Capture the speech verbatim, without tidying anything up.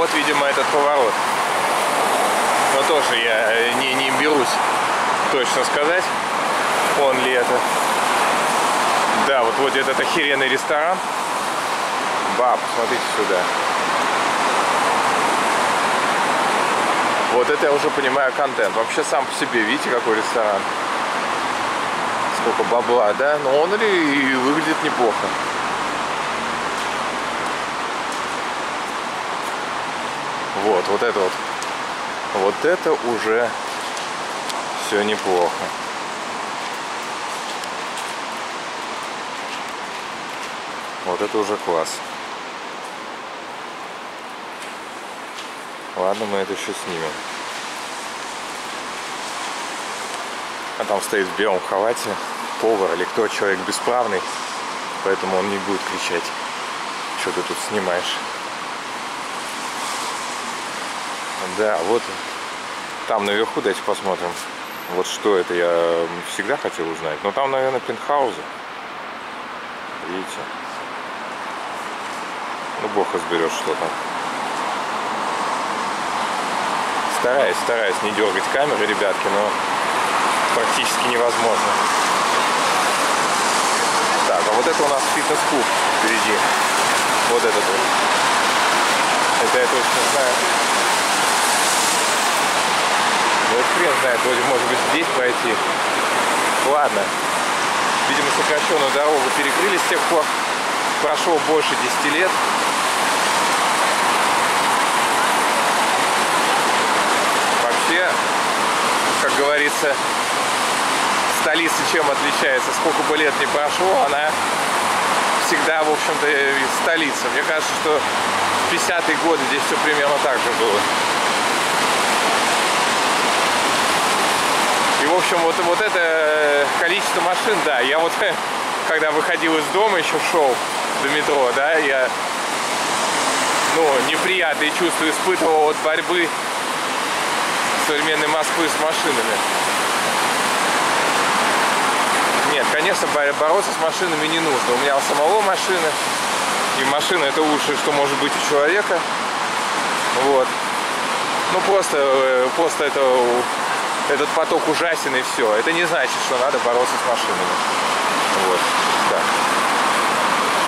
вот, видимо, этот поворот. Но тоже я не, не берусь точно сказать, он ли это. Да, вот, вот этот охеренный ресторан. Ба, посмотрите сюда. Вот это я уже понимаю контент. Вообще сам по себе, видите, какой ресторан? Сколько бабла, да? Но он и выглядит неплохо. Вот, вот это вот. Вот это уже все неплохо. Вот это уже класс. Ладно, мы это еще снимем. А там стоит в белом халате повар или кто, человек бесправный, поэтому он не будет кричать, что ты тут снимаешь. Да, вот там наверху, давайте посмотрим. Вот что это, я всегда хотел узнать. Но там, наверное, пентхаузы. Видите? Ну, бог разберет, что там. Стараюсь, стараюсь не дергать камеры, ребятки, но практически невозможно. Так, а вот это у нас фитнес-клуб впереди. Вот этот вот. Это я точно знаю. Ну, хрен знает, вроде может быть здесь пройти. Ладно. Видимо, сокращенную дорогу перекрыли с тех пор. Прошло больше десяти лет. Вообще, как говорится, столица чем отличается? Сколько бы лет ни прошло, она всегда, в общем-то, столица. Мне кажется, что в пятидесятые годы здесь все примерно так же было. И, в общем, вот, вот это количество машин, да, я вот, когда выходил из дома, еще шел до метро, да, я, ну, неприятные чувства испытывал от борьбы современной Москвы с машинами. Нет, конечно, бороться с машинами не нужно. У меня у самого машина, и машина — это лучшее, что может быть у человека. Вот. Ну, просто, просто это... Этот поток ужасен, и все. Это не значит, что надо бороться с машинами. Вот. Так.